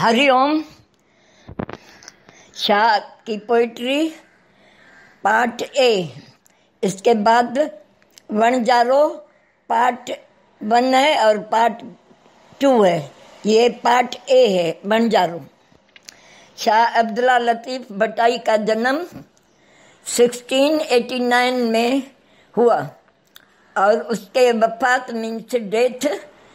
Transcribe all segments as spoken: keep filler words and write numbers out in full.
हरिओम। शाह की poetry part A. इसके बाद वनजारो पार्ट वन है और पार्ट टू है। ये पार्ट ए है वनजारो। शाह अब्दुल्ला लतीफ़ भट्टाई का जन्म सोलह सौ नवासी में हुआ और उसके वफात मीन्स डेथ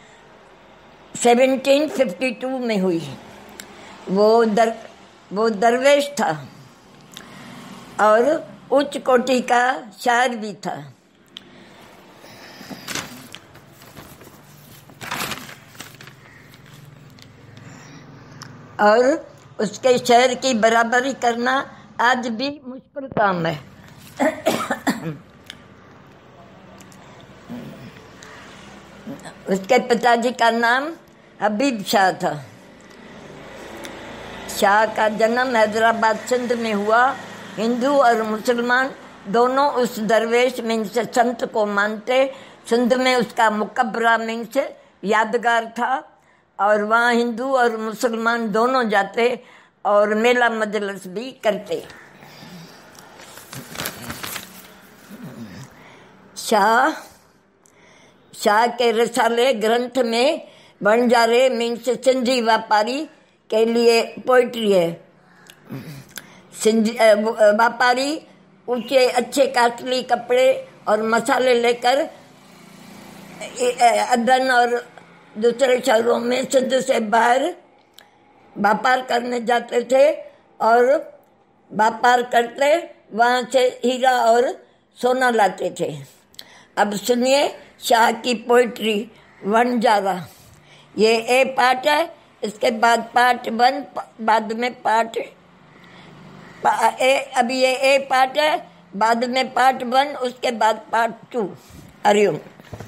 सत्रह सौ बावन में हुई। वो दर वो दरवेश था और उच्च कोटि का शायर भी था। और उसके शेर की बराबरी करना आज भी मुश्किल काम है। उसके पिताजी का नाम हबीब शाह था। शाह का जन्म हैदराबाद सिंध में हुआ। हिंदू और मुसलमान दोनों उस दरवेश मीन्स संत को मानते। सिंध में उसका मुकबरा मीन्स यादगार था और वहाँ हिंदू और मुसलमान दोनों जाते और मेला मजलिस भी करते। शाह शाह के रसाले ग्रंथ में वनजारे मीन्स सिंधी व्यापारी के लिए पोइट्री है। सिंधी व्यापारी ऊंचे अच्छे कास्टली कपड़े और मसाले लेकर अदन और दूसरे शहरों में सिंध से बाहर व्यापार करने जाते थे और व्यापार करते वहाँ से हीरा और सोना लाते थे। अब सुनिए शाह की पोइट्री वनजारा। ये ए पार्ट है। इसके बाद पार्ट वन, बाद में पार्ट ए। अभी ये ए पार्ट है, बाद में पार्ट वन, उसके बाद पार्ट टू। हरिओम।